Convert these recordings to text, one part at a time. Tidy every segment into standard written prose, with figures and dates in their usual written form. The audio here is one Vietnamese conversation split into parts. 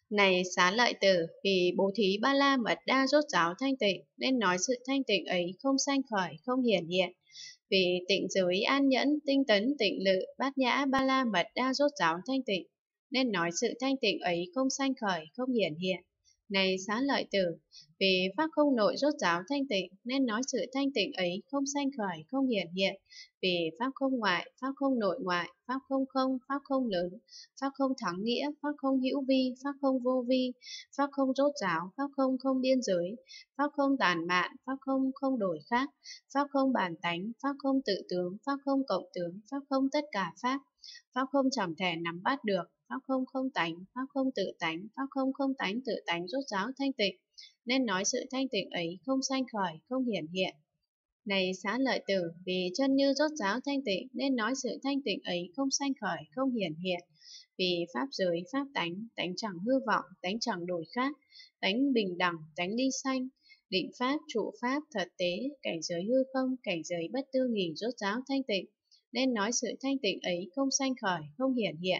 Này Xá Lợi Tử, vì bố thí ba la mật đa rốt ráo thanh tịnh, nên nói sự thanh tịnh ấy không sanh khởi, không hiển hiện. Vì tịnh giới an nhẫn, tinh tấn, tịnh lự, bát nhã, ba la mật đa rốt ráo thanh tịnh, nên nói sự thanh tịnh ấy không sanh khởi, không hiển hiện. Này Xá Lợi Tử, vì pháp không nội rốt ráo thanh tịnh, nên nói sự thanh tịnh ấy không sanh khởi, không hiển hiện. Vì pháp không ngoại, pháp không nội ngoại, pháp không không, pháp không lớn, pháp không thắng nghĩa, pháp không hữu vi, pháp không vô vi, pháp không rốt ráo, pháp không không biên giới, pháp không tàn mạn, pháp không không đổi khác, pháp không bản tánh, pháp không tự tướng, pháp không cộng tướng, pháp không tất cả pháp, pháp không chẳng thể nắm bắt được, pháp không không tánh, pháp không tự tánh, pháp không không tánh tự tánh rốt ráo thanh tịnh, nên nói sự thanh tịnh ấy không sanh khởi, không hiển hiện. Này Xá Lợi Tử, vì chân như rốt ráo thanh tịnh, nên nói sự thanh tịnh ấy không sanh khởi, không hiển hiện. Vì pháp giới, pháp tánh, tánh chẳng hư vọng, tánh chẳng đổi khác, tánh bình đẳng, tánh ly sanh, định pháp, trụ pháp, thật tế, cảnh giới hư không, cảnh giới bất tư nghỉ rốt ráo thanh tịnh, nên nói sự thanh tịnh ấy không sanh khởi, không hiển hiện.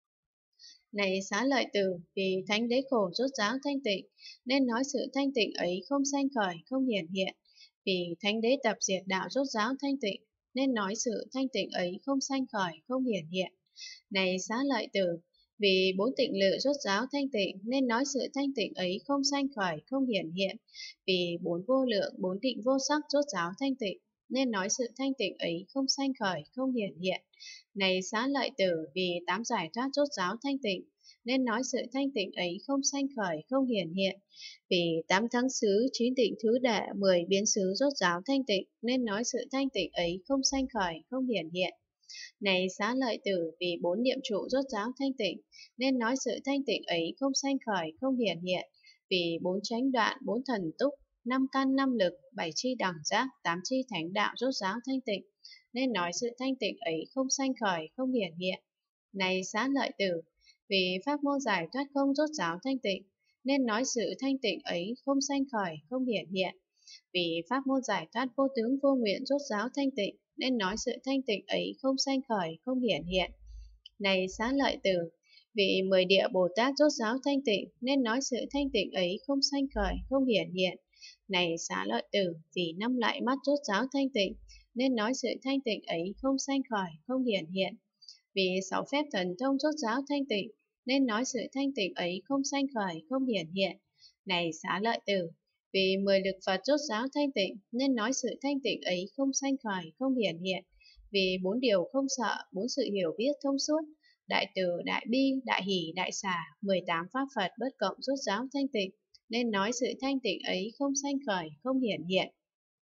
Này Xá Lợi Tử, vì thánh đế khổ rốt ráo thanh tịnh, nên nói sự thanh tịnh ấy không sanh khởi, không hiển hiện. Vì thánh đế tập diệt đạo rốt ráo thanh tịnh, nên nói sự thanh tịnh ấy không sanh khởi, không hiển hiện. Này Xá Lợi Tử, vì bốn tịnh lự rốt ráo thanh tịnh, nên nói sự thanh tịnh ấy không sanh khởi, không hiển hiện. Vì bốn vô lượng, bốn tịnh vô sắc rốt ráo thanh tịnh, nên nói sự thanh tịnh ấy không sanh khởi, không hiển hiện. Này Xá Lợi Tử, vì tám giải thoát rốt ráo thanh tịnh, nên nói sự thanh tịnh ấy không sanh khởi, không hiển hiện. Vì tám thắng xứ, chín tịnh thứ đệ, 10 biến xứ rốt ráo thanh tịnh, nên nói sự thanh tịnh ấy không sanh khởi, không hiển hiện. Này Xá Lợi Tử, vì bốn niệm trụ rốt ráo thanh tịnh, nên nói sự thanh tịnh ấy không sanh khởi, không hiển hiện. Vì bốn chánh đoạn, bốn thần túc, năm căn năm lực, bảy chi đẳng giác, tám chi thánh đạo rốt ráo thanh tịnh, nên nói sự thanh tịnh ấy không sanh khởi, không hiển hiện. Này Xá Lợi Tử, vì pháp môn giải thoát không rốt ráo thanh tịnh, nên nói sự thanh tịnh ấy không sanh khởi, không hiển hiện. Vì pháp môn giải thoát vô tướng vô nguyện rốt ráo thanh tịnh, nên nói sự thanh tịnh ấy không sanh khởi, không hiển hiện. Này Xá Lợi Tử, vì 10 địa Bồ Tát rốt ráo thanh tịnh, nên nói sự thanh tịnh ấy không sanh khởi, không hiển hiện. Này Xá Lợi Tử, vì 5 loại mắt rốt ráo thanh tịnh, nên nói sự thanh tịnh ấy không sanh khởi, không hiển hiện. Vì 6 phép thần thông rốt ráo thanh tịnh, nên nói sự thanh tịnh ấy không sanh khởi, không hiển hiện. Này Xá Lợi Tử, vì 10 lực Phật rốt ráo thanh tịnh, nên nói sự thanh tịnh ấy không sanh khởi, không hiển hiện. Vì 4 điều không sợ, 4 sự hiểu biết thông suốt, đại từ, đại bi, đại hỷ, đại xả, 18 pháp Phật bất cộng rốt ráo thanh tịnh, nên nói sự thanh tịnh ấy không sanh khởi, không hiển hiện.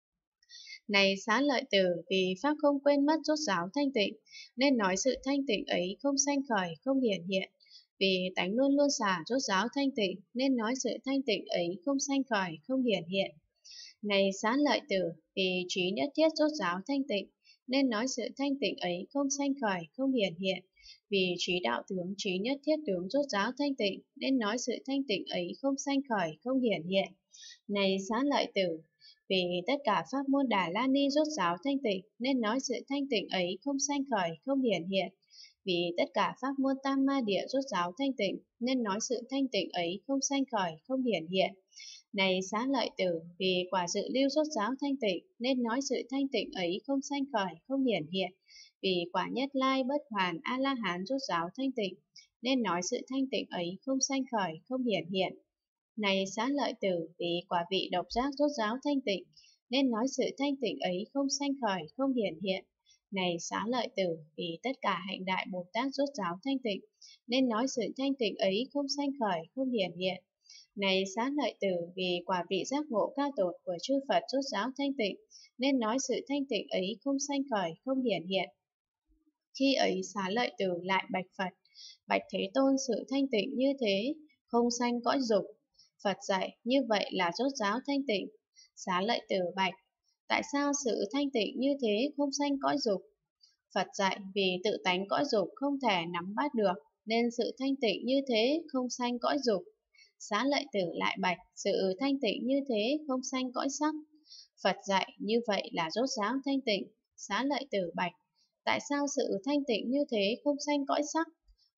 Này Xá Lợi Tử, vì pháp không quên mất rốt ráo thanh tịnh, nên nói sự thanh tịnh ấy không sanh khởi, không hiển hiện. Vì tánh luôn luôn xả rốt ráo thanh tịnh, nên nói sự thanh tịnh ấy không sanh khởi, không hiển hiện. Này Xá Lợi Tử, vì trí nhất thiết rốt ráo thanh tịnh, nên nói sự thanh tịnh ấy không sanh khởi, không hiển hiện. Vì trí đạo tướng, trí nhất thiết tướng rốt ráo thanh tịnh, nên nói sự thanh tịnh ấy không sanh khởi, không hiển hiện. Này Xá Lợi Tử, vì tất cả pháp môn Đà La Ni rốt ráo thanh tịnh, nên nói sự thanh tịnh ấy không sanh khởi, không hiển hiện. Vì tất cả pháp môn Tam Ma Địa rốt ráo thanh tịnh, nên nói sự thanh tịnh ấy không sanh khởi, không hiển hiện. Này Xá Lợi Tử, vì quả dự lưu rốt ráo thanh tịnh, nên nói sự thanh tịnh ấy không sanh khởi, không hiển hiện. Vì quả Nhất Lai bất hoàn A La Hán rốt ráo thanh tịnh, nên nói sự thanh tịnh ấy không sanh khởi, không hiển hiện. Này Xá Lợi Tử, vì quả vị độc giác rốt ráo thanh tịnh, nên nói sự thanh tịnh ấy không sanh khởi, không hiển hiện. Này Xá Lợi Tử, vì tất cả hạnh đại Bồ Tát rốt ráo thanh tịnh, nên nói sự thanh tịnh ấy không sanh khởi, không hiển hiện. Này Xá Lợi Tử, vì quả vị giác ngộ cao tột của chư Phật rốt ráo thanh tịnh, nên nói sự thanh tịnh ấy không sanh khởi, không hiển hiện. Khi ấy Xá Lợi Tử lại bạch Phật, bạch Thế Tôn, sự thanh tịnh như thế, không sanh cõi dục. Phật dạy, như vậy là rốt ráo thanh tịnh. Xá Lợi Tử bạch, tại sao sự thanh tịnh như thế không sanh cõi dục? Phật dạy, vì tự tánh cõi dục không thể nắm bắt được, nên sự thanh tịnh như thế không sanh cõi dục. Xá Lợi Tử lại bạch, sự thanh tịnh như thế không sanh cõi sắc. Phật dạy, như vậy là rốt ráo thanh tịnh. Xá Lợi Tử bạch, tại sao sự thanh tịnh như thế không sanh cõi sắc?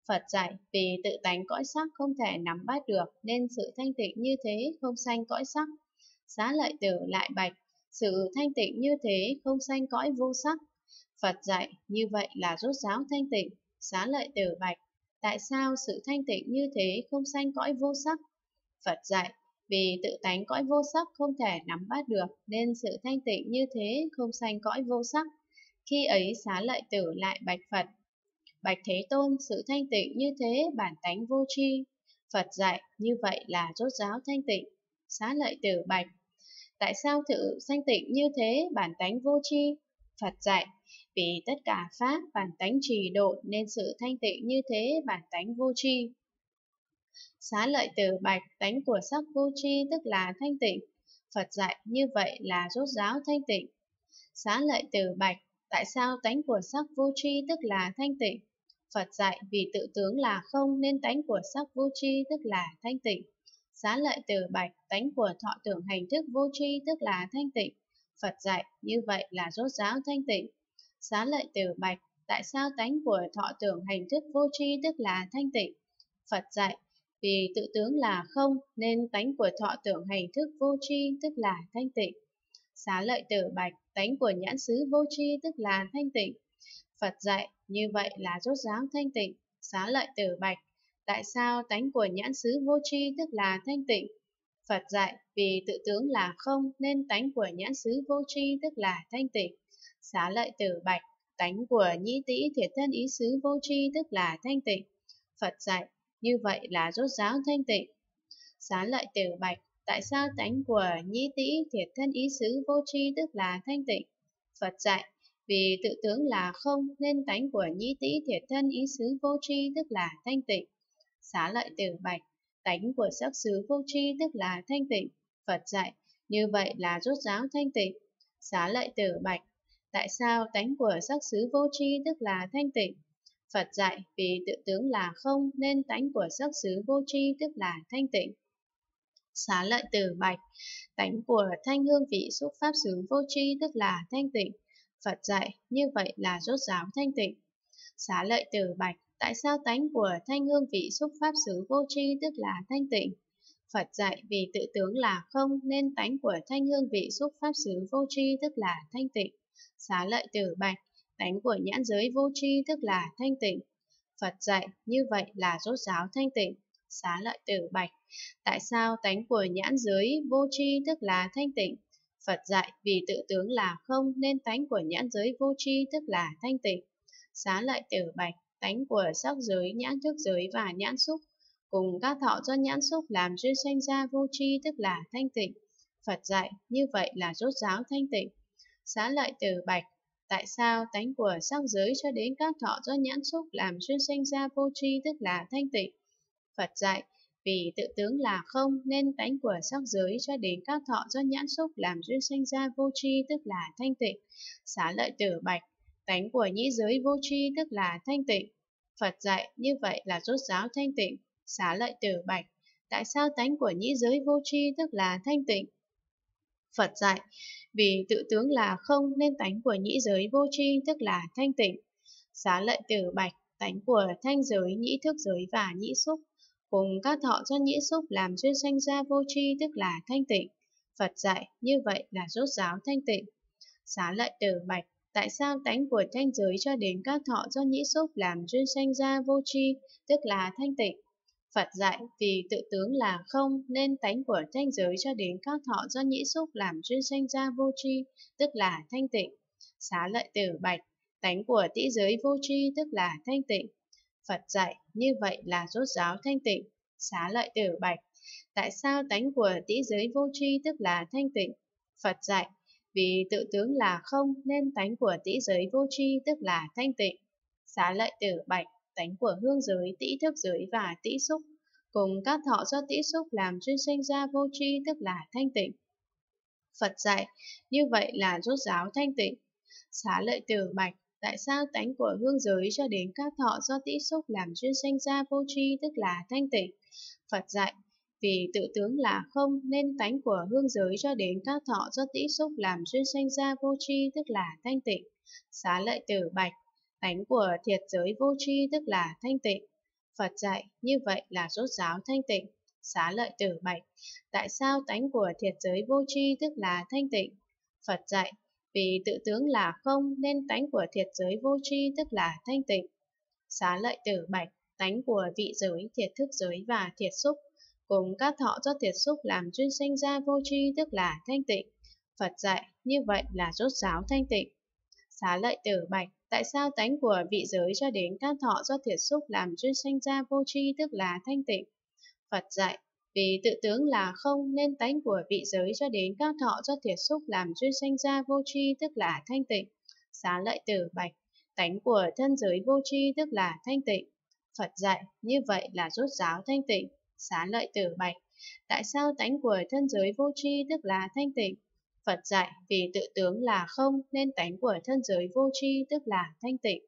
Phật dạy vì tự tánh cõi sắc không thể nắm bắt được nên sự thanh tịnh như thế không sanh cõi sắc. Xá lợi tử lại bạch, sự thanh tịnh như thế không sanh cõi vô sắc. Phật dạy như vậy là rốt ráo thanh tịnh. Xá lợi tử bạch, tại sao sự thanh tịnh như thế không sanh cõi vô sắc? Phật dạy vì tự tánh cõi vô sắc không thể nắm bắt được nên sự thanh tịnh như thế không sanh cõi vô sắc. Khi ấy xá lợi tử lại bạch Phật, bạch Thế Tôn, sự thanh tịnh như thế bản tánh vô tri. Phật dạy như vậy là rốt ráo thanh tịnh. Xá lợi tử bạch, tại sao sự thanh tịnh như thế bản tánh vô tri? Phật dạy vì tất cả pháp bản tánh trì độ nên sự thanh tịnh như thế bản tánh vô tri. Xá lợi tử bạch, tánh của sắc vô tri tức là thanh tịnh. Phật dạy như vậy là rốt ráo thanh tịnh. Xá lợi tử bạch, tại sao tánh của sắc vô tri tức là thanh tịnh? Phật dạy vì tự tướng là không nên tánh của sắc vô tri tức là thanh tịnh. Xá lợi tử bạch, tánh của thọ tưởng hành thức vô tri tức là thanh tịnh. Phật dạy như vậy là rốt ráo thanh tịnh. Xá lợi tử bạch, tại sao tánh của thọ tưởng hành thức vô tri tức là thanh tịnh? Phật dạy vì tự tướng là không nên tánh của thọ tưởng hành thức vô tri tức là thanh tịnh. Xá lợi tử bạch, tánh của nhãn xứ vô tri tức là thanh tịnh. Phật dạy như vậy là rốt ráo thanh tịnh. Xá lợi tử bạch, tại sao tánh của nhãn xứ vô tri tức là thanh tịnh? Phật dạy vì tự tướng là không nên tánh của nhãn xứ vô tri tức là thanh tịnh. Xá lợi tử bạch, tánh của nhĩ tĩ thiệt thân ý xứ vô tri tức là thanh tịnh. Phật dạy như vậy là rốt ráo thanh tịnh. Xá lợi tử bạch, tại sao tánh của nhĩ tĩ thiệt thân ý xứ vô tri tức là thanh tịnh? Phật dạy vì tự tướng là không nên tánh của nhĩ tĩ thiệt thân ý xứ vô tri tức là thanh tịnh. Xá lợi tử bạch, tánh của sắc xứ vô tri tức là thanh tịnh. Phật dạy như vậy là rốt ráo thanh tịnh. Xá lợi tử bạch, tại sao tánh của sắc xứ vô tri tức là thanh tịnh? Phật dạy vì tự tướng là không nên tánh của sắc xứ vô tri tức là thanh tịnh. Xá lợi tử bạch, tánh của thanh hương vị xúc pháp xứ vô tri tức là thanh tịnh. Phật dạy như vậy là rốt ráo thanh tịnh. Xá lợi tử bạch, tại sao tánh của thanh hương vị xúc pháp xứ vô tri tức là thanh tịnh? Phật dạy vì tự tướng là không nên tánh của thanh hương vị xúc pháp xứ vô tri tức là thanh tịnh. Xá lợi tử bạch, tánh của nhãn giới vô tri tức là thanh tịnh. Phật dạy như vậy là rốt ráo thanh tịnh. Xá lợi tử bạch, tại sao tánh của nhãn giới vô tri tức là thanh tịnh? Phật dạy vì tự tướng là không nên tánh của nhãn giới vô tri tức là thanh tịnh. Xá lợi tử bạch, tánh của sắc giới, nhãn thức giới và nhãn xúc cùng các thọ do nhãn xúc làm duyên sanh ra vô tri tức là thanh tịnh. Phật dạy như vậy là rốt ráo thanh tịnh. Xá lợi tử bạch, tại sao tánh của sắc giới cho đến các thọ do nhãn xúc làm duyên sanh ra vô tri tức là thanh tịnh? Phật dạy vì tự tướng là không nên tánh của sắc giới cho đến các thọ do nhãn xúc làm duyên sanh ra vô tri tức là thanh tịnh. Xá lợi tử bạch, tánh của nhĩ giới vô tri tức là thanh tịnh. Phật dạy như vậy là rốt ráo thanh tịnh. Xá lợi tử bạch, tại sao tánh của nhĩ giới vô tri tức là thanh tịnh? Phật dạy vì tự tướng là không nên tánh của nhĩ giới vô tri tức là thanh tịnh. Xá lợi tử bạch, tánh của thanh giới, nhĩ thức giới và nhĩ xúc cùng các thọ do nhĩ xúc làm duyên sanh ra vô tri tức là thanh tịnh. Phật dạy như vậy là rốt ráo thanh tịnh. Xá lợi tử bạch, tại sao tánh của thanh giới cho đến các thọ do nhĩ xúc làm duyên sanh ra vô tri tức là thanh tịnh? Phật dạy vì tự tướng là không nên tánh của thanh giới cho đến các thọ do nhĩ xúc làm duyên sanh ra vô tri tức là thanh tịnh. Xá lợi tử bạch, tánh của tĩ giới vô tri tức là thanh tịnh. Phật dạy như vậy là rốt ráo thanh tịnh. Xá lợi tử bạch, tại sao tánh của tĩ giới vô tri tức là thanh tịnh? Phật dạy vì tự tướng là không nên tánh của tĩ giới vô tri tức là thanh tịnh. Xá lợi tử bạch, tánh của hương giới, tĩ thức giới và tĩ xúc cùng các thọ do tĩ xúc làm duyên sanh ra vô tri tức là thanh tịnh. Phật dạy như vậy là rốt ráo thanh tịnh. Xá lợi tử bạch, tại sao tánh của hương giới cho đến các thọ do tĩ xúc làm duyên sanh ra vô tri tức là thanh tịnh? Phật dạy vì tự tướng là không nên tánh của hương giới cho đến các thọ do tĩ xúc làm duyên sanh ra vô tri tức là thanh tịnh. Xá lợi tử bạch, tánh của thiệt giới vô tri tức là thanh tịnh. Phật dạy như vậy là rốt ráo thanh tịnh. Xá lợi tử bạch, tại sao tánh của thiệt giới vô tri tức là thanh tịnh? Phật dạy, vì tự tướng là không nên tánh của thiệt giới vô tri tức là thanh tịnh. Xá lợi tử bạch, tánh của vị giới, thiệt thức giới và thiệt xúc, cùng các thọ do thiệt xúc làm duyên sanh ra vô tri tức là thanh tịnh. Phật dạy, như vậy là rốt ráo thanh tịnh. Xá lợi tử bạch, tại sao tánh của vị giới cho đến các thọ do thiệt xúc làm duyên sanh ra vô tri tức là thanh tịnh? Phật dạy, vì tự tướng là không nên tánh của vị giới cho đến các thọ do thiệt xúc làm duyên sanh ra vô tri tức là thanh tịnh. Xá lợi tử bạch, tánh của thân giới vô tri tức là thanh tịnh. Phật dạy, như vậy là rốt ráo thanh tịnh. Xá lợi tử bạch, tại sao tánh của thân giới vô tri tức là thanh tịnh? Phật dạy, vì tự tướng là không nên tánh của thân giới vô tri tức là thanh tịnh.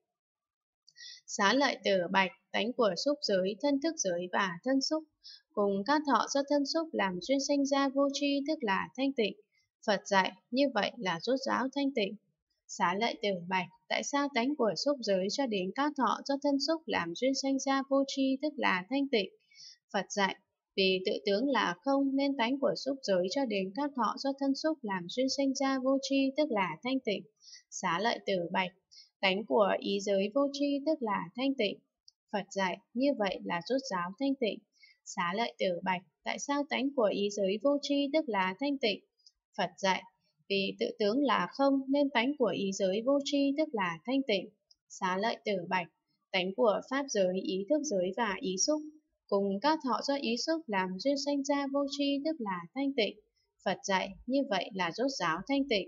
Xá lợi tử bạch, tánh của xúc giới, thân thức giới và thân xúc, cùng các thọ do thân xúc làm duyên sanh ra vô tri tức là thanh tịnh. Phật dạy, như vậy là rốt ráo thanh tịnh. Xá lợi tử bạch, tại sao tánh của xúc giới cho đến các thọ do thân xúc làm duyên sanh ra vô tri tức là thanh tịnh? Phật dạy, vì tự tướng là không nên tánh của xúc giới cho đến các thọ do thân xúc làm duyên sanh ra vô tri tức là thanh tịnh. Xá lợi tử bạch, tánh của ý giới vô tri tức là thanh tịnh. Phật dạy, như vậy là rốt ráo thanh tịnh. Xá lợi tử bạch, tại sao tánh của ý giới vô tri tức là thanh tịnh? Phật dạy, vì tự tướng là không nên tánh của ý giới vô tri tức là thanh tịnh. Xá lợi tử bạch, tánh của pháp giới, ý thức giới và ý xúc, cùng các thọ do ý xúc làm duyên sanh ra vô tri tức là thanh tịnh. Phật dạy, như vậy là rốt ráo thanh tịnh.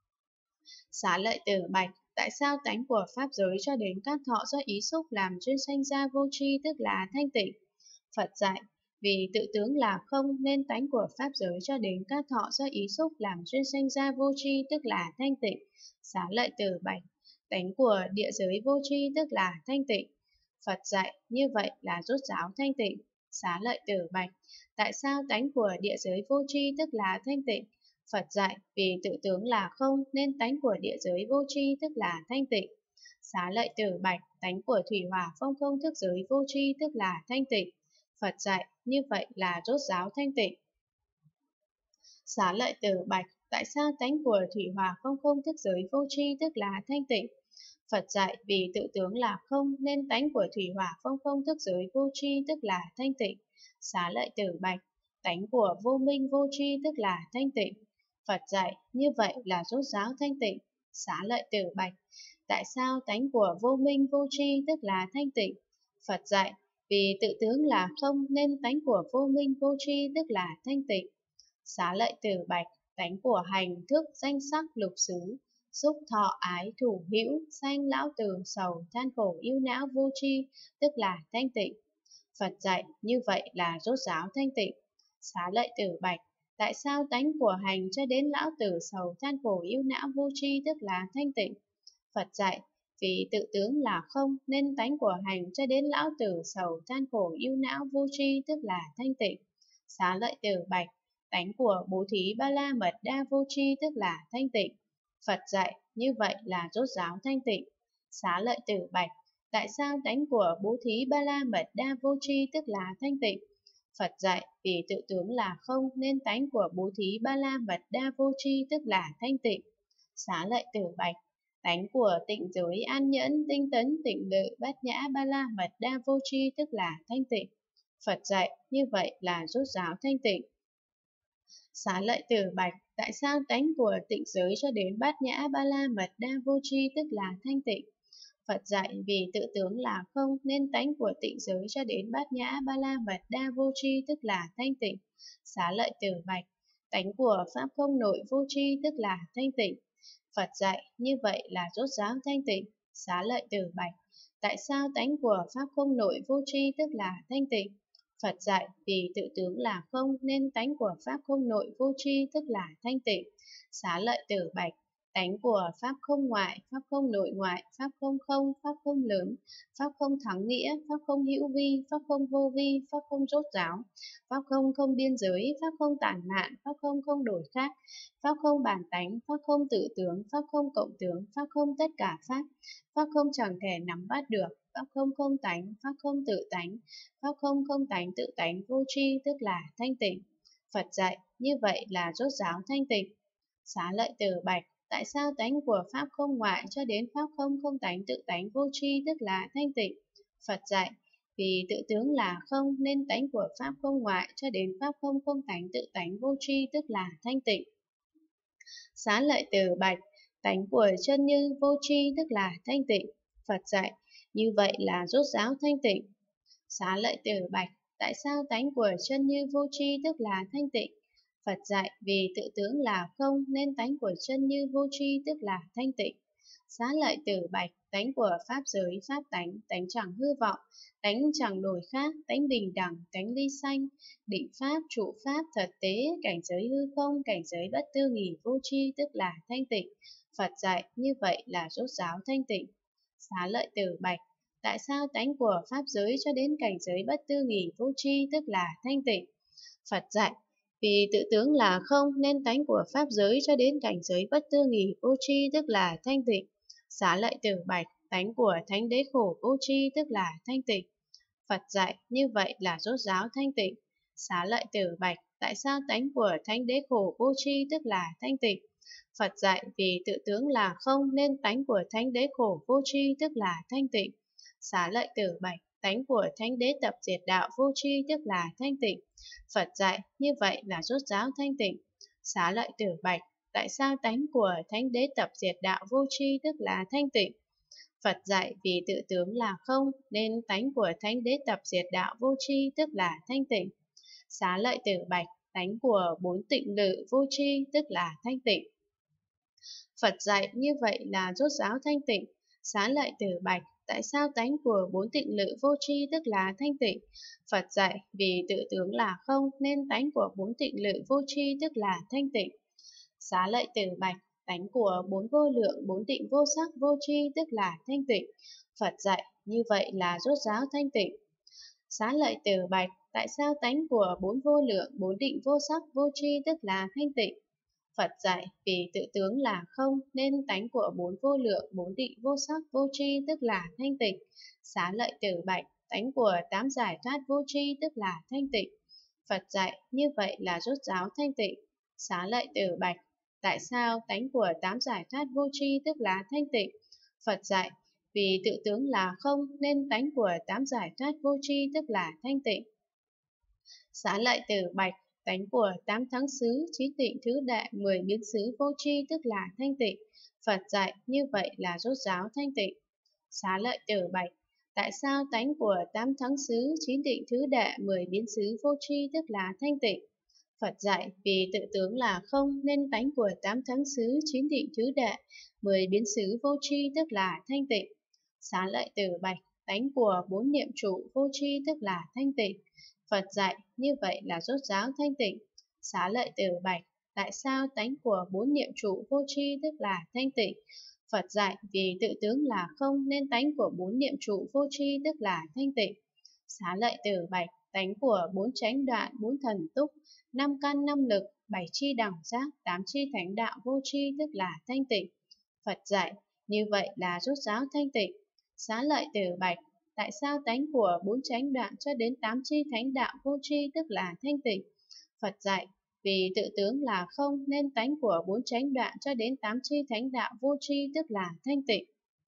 Xá lợi tử bạch, tại sao tánh của pháp giới cho đến các thọ do ý xúc làm duyên sanh ra vô tri tức là thanh tịnh? Phật dạy, vì tự tướng là không nên tánh của pháp giới cho đến các thọ do ý xúc làm duyên sanh ra vô tri tức là thanh tịnh. Xá lợi tử bạch, tánh của địa giới vô tri tức là thanh tịnh. Phật dạy, như vậy là rốt ráo thanh tịnh. Xá lợi tử bạch, tại sao tánh của địa giới vô tri tức là thanh tịnh? Phật dạy, vì tự tướng là không nên tánh của địa giới vô tri tức là thanh tịnh. Xá lợi tử bạch, tánh của thủy hỏa phong không thức giới vô tri tức là thanh tịnh. Phật dạy, như vậy là rốt ráo thanh tịnh. Xá lợi tử bạch, tại sao tánh của thủy hỏa phong không thức giới vô tri tức là thanh tịnh? Phật dạy, vì tự tướng là không nên tánh của thủy hỏa phong không thức giới vô tri tức là thanh tịnh. Xá lợi tử bạch, tánh của vô minh vô tri tức là thanh tịnh. Phật dạy, như vậy là rốt ráo thanh tịnh. Xá lợi tử bạch, tại sao tánh của vô minh vô tri tức là thanh tịnh? Phật dạy, vì tự tướng là không nên tánh của vô minh vô tri tức là thanh tịnh. Xá lợi tử bạch, tánh của hành thức danh sắc lục xứ, xúc thọ ái thủ hữu sanh lão tử sầu than khổ yêu não vô tri tức là thanh tịnh. Phật dạy, như vậy là rốt ráo thanh tịnh. Xá lợi tử bạch, tại sao tánh của hành cho đến lão tử sầu than khổ yêu não vô tri tức là thanh tịnh? Phật dạy, vì tự tướng là không nên tánh của hành cho đến lão tử sầu than khổ yêu não vô tri tức là thanh tịnh. Xá lợi tử bạch, tánh của bố thí ba la mật đa vô tri tức là thanh tịnh. Phật dạy, như vậy là rốt ráo thanh tịnh. Xá lợi tử bạch, tại sao tánh của bố thí ba la mật đa vô tri tức là thanh tịnh? Phật dạy, vì tự tướng là không nên tánh của bố thí ba la mật đa vô tri tức là thanh tịnh. Xá lợi tử bạch, tánh của tịnh giới an nhẫn, tinh tấn, tịnh lự, bát nhã, ba la mật đa vô tri tức là thanh tịnh. Phật dạy, như vậy là rốt ráo thanh tịnh. Xá lợi tử bạch, tại sao tánh của tịnh giới cho đến bát nhã, ba la mật đa vô tri tức là thanh tịnh? Phật dạy, vì tự tướng là không nên tánh của tịnh giới cho đến bát nhã, ba la mật đa vô tri tức là thanh tịnh. Xá lợi tử bạch, tánh của pháp không nội vô tri tức là thanh tịnh. Phật dạy, như vậy là rốt ráo thanh tịnh. Xá lợi tử bạch, tại sao tánh của pháp không nội vô tri tức là thanh tịnh? Phật dạy, vì tự tướng là không nên tánh của pháp không nội vô tri tức là thanh tịnh. Xá lợi tử bạch, tánh của pháp không ngoại, pháp không nội ngoại, pháp không không, pháp không lớn, pháp không thắng nghĩa, pháp không hữu vi, pháp không vô vi, pháp không rốt ráo, pháp không không biên giới, pháp không tản mạn, pháp không không đổi khác, pháp không bản tánh, pháp không tự tướng, pháp không cộng tướng, pháp không tất cả pháp, pháp không chẳng thể nắm bắt được, pháp không không tánh, pháp không tự tánh, pháp không không tánh tự tánh vô tri tức là thanh tịnh. Phật dạy, như vậy là rốt ráo thanh tịnh. Xá lợi Tử bạch, tại sao tánh của pháp không ngoại cho đến pháp không không tánh tự tánh vô tri tức là thanh tịnh? Phật dạy, vì tự tướng là không nên tánh của pháp không ngoại cho đến pháp không không tánh tự tánh vô tri tức là thanh tịnh. Xá lợi Tử bạch, tánh của chân như vô tri tức là thanh tịnh. Phật dạy, như vậy là rốt ráo thanh tịnh. Xá lợi Tử bạch, tại sao tánh của chân như vô tri tức là thanh tịnh? Phật dạy, vì tự tướng là không nên tánh của chân như vô tri tức là thanh tịnh. Xá lợi Tử bạch, tánh của pháp giới, pháp tánh, tánh chẳng hư vọng, tánh chẳng đổi khác, tánh bình đẳng, tánh ly sanh, định pháp, trụ pháp, thật tế, cảnh giới hư không, cảnh giới bất tư nghỉ vô tri tức là thanh tịnh. Phật dạy, như vậy là rốt ráo thanh tịnh. Xá lợi Tử bạch, tại sao tánh của pháp giới cho đến cảnh giới bất tư nghỉ vô tri tức là thanh tịnh? Phật dạy, vì tự tướng là không nên tánh của pháp giới cho đến cảnh giới bất tư nghỉ vô tri tức là thanh tịnh. Xá lợi Tử bạch, tánh của thánh đế khổ vô tri tức là thanh tịnh. Phật dạy, như vậy là rốt ráo thanh tịnh. Xá lợi Tử bạch, tại sao tánh của thánh đế khổ vô tri tức là thanh tịnh? Phật dạy, vì tự tướng là không nên tánh của thánh đế khổ vô tri tức là thanh tịnh. Xá lợi Tử bạch, tánh của thánh đế tập diệt đạo vô tri tức là thanh tịnh. Phật dạy, như vậy là rốt ráo thanh tịnh. Xá lợi Tử bạch, tại sao tánh của thánh đế tập diệt đạo vô tri tức là thanh tịnh? Phật dạy, vì tự tướng là không nên tánh của thánh đế tập diệt đạo vô tri tức là thanh tịnh. Xá lợi Tử bạch, tánh của bốn tịnh lự vô tri tức là thanh tịnh. Phật dạy, như vậy là rốt ráo thanh tịnh. Xá lợi Tử bạch, tại sao tánh của bốn tịnh lự vô tri tức là thanh tịnh? Phật dạy, vì tự tướng là không nên tánh của bốn tịnh lự vô tri tức là thanh tịnh. Xá lợi Tử bạch, tánh của bốn vô lượng, bốn tịnh vô sắc vô tri tức là thanh tịnh. Phật dạy, như vậy là rốt ráo thanh tịnh. Xá lợi Tử bạch, tại sao tánh của bốn vô lượng, bốn định vô sắc vô tri tức là thanh tịnh? Phật dạy, vì tự tướng là không nên tánh của bốn vô lượng, bốn định vô sắc vô tri tức là thanh tịnh. Xá lợi Tử bạch, tánh của tám giải thoát vô tri tức là thanh tịnh. Phật dạy, như vậy là rốt ráo thanh tịnh. Xá lợi Tử bạch, tại sao tánh của tám giải thoát vô tri tức là thanh tịnh? Phật dạy, vì tự tướng là không nên tánh của tám giải thoát vô tri tức là thanh tịnh. Xá lợi Tử bạch, tánh của tám thắng xứ, trí tịnh thứ đệ, 10 biến xứ vô tri tức là thanh tịnh. Phật dạy, như vậy là rốt ráo thanh tịnh. Xá lợi Tử bạch, tại sao tánh của tám thắng xứ, trí tịnh thứ đệ, 10 biến xứ vô tri tức là thanh tịnh? Phật dạy, vì tự tướng là không nên tánh của tám thắng xứ, chín tịnh thứ đệ, 10 biến xứ vô tri tức là thanh tịnh. Xá lợi Tử bạch, tánh của bốn niệm trụ vô tri tức là thanh tịnh. Phật dạy, như vậy là rốt ráo thanh tịnh. Xá lợi Tử bạch, tại sao tánh của bốn niệm trụ vô tri tức là thanh tịnh? Phật dạy, vì tự tướng là không nên tánh của bốn niệm trụ vô tri tức là thanh tịnh. Xá lợi Tử bạch, tánh của bốn chánh đoạn, bốn thần túc, năm căn năm lực, bảy chi đẳng giác, tám chi thánh đạo vô tri tức là thanh tịnh. Phật dạy, như vậy là rốt ráo thanh tịnh. Xá lợi Tử bạch, tại sao tánh của bốn chánh đoạn cho đến tám chi thánh đạo vô tri tức là thanh tịnh? Phật dạy, vì tự tướng là không nên tánh của bốn chánh đoạn cho đến tám chi thánh đạo vô tri tức là thanh tịnh.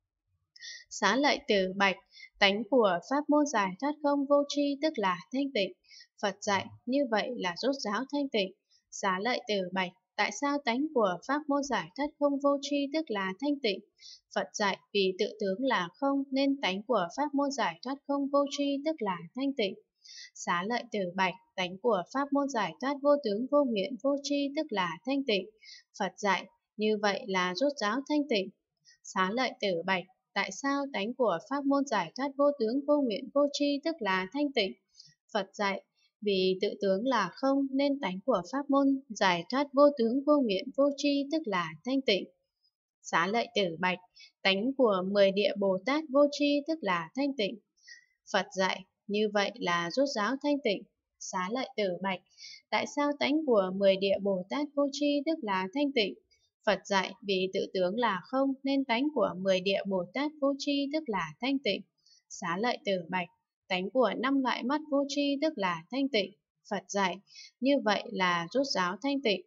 Xá lợi Tử bạch, tánh của pháp môn giải thoát không vô tri tức là thanh tịnh. Phật dạy, như vậy là rốt ráo thanh tịnh. Xá lợi Tử bạch, tại sao tánh của pháp môn giải thoát không vô tri tức là thanh tịnh? Phật dạy, vì tự tướng là không nên tánh của pháp môn giải thoát không vô tri tức là thanh tịnh. Xá lợi Tử bạch, tánh của pháp môn giải thoát vô tướng vô nguyện vô tri tức là thanh tịnh. Phật dạy, như vậy là rốt ráo thanh tịnh. Xá lợi Tử bạch, tại sao tánh của pháp môn giải thoát vô tướng vô nguyện vô tri tức là thanh tịnh? Phật dạy, vì tự tướng là không nên tánh của pháp môn giải thoát vô tướng vô nguyện vô tri tức là thanh tịnh. Xá lợi Tử bạch, tánh của 10 địa Bồ Tát vô tri tức là thanh tịnh. Phật dạy, như vậy là rốt ráo thanh tịnh. Xá lợi Tử bạch, tại sao tánh của 10 địa Bồ Tát vô tri tức là thanh tịnh? Phật dạy, vì tự tướng là không nên tánh của 10 địa Bồ Tát vô tri tức là thanh tịnh. Xá lợi Tử bạch, tánh của 5 loại mắt vô tri tức là thanh tịnh. Phật dạy, như vậy là rốt ráo thanh tịnh.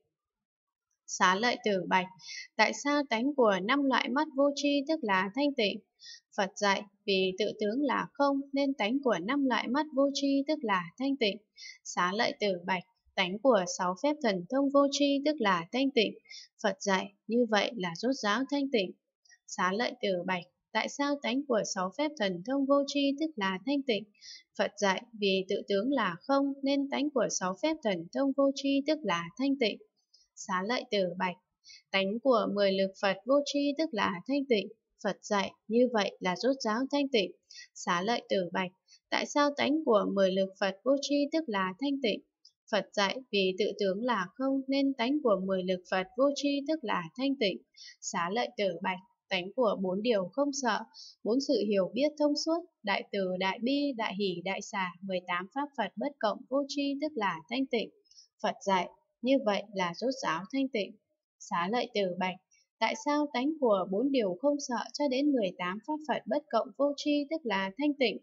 Xá lợi Tử bạch, tại sao tánh của 5 loại mắt vô tri tức là thanh tịnh? Phật dạy, vì tự tướng là không nên tánh của 5 loại mắt vô tri tức là thanh tịnh. Xá lợi Tử bạch, tánh của 6 phép thần thông vô tri tức là thanh tịnh. Phật dạy, như vậy là rốt ráo thanh tịnh. Xá lợi Tử bạch, tại sao tánh của 6 phép thần thông vô tri tức là thanh tịnh? Phật dạy, vì tự tướng là không nên tánh của 6 phép thần thông vô tri tức là thanh tịnh. Xá lợi Tử bạch, tánh của 10 lực Phật vô tri tức là thanh tịnh. Phật dạy, như vậy là rốt ráo thanh tịnh. Xá lợi Tử bạch, tại sao tánh của 10 lực Phật vô tri tức là thanh tịnh? Phật dạy, vì tự tướng là không nên tánh của 10 lực Phật vô tri tức là thanh tịnh. Xá lợi Tử bạch, tánh của 4 điều không sợ, 4 sự hiểu biết thông suốt, đại từ, đại bi, đại hỷ, đại xả, 18 pháp Phật bất cộng vô tri tức là thanh tịnh. Phật dạy, như vậy là rốt ráo thanh tịnh. Xá lợi Tử bạch, tại sao tánh của 4 điều không sợ cho đến 18 pháp Phật bất cộng vô tri tức là thanh tịnh?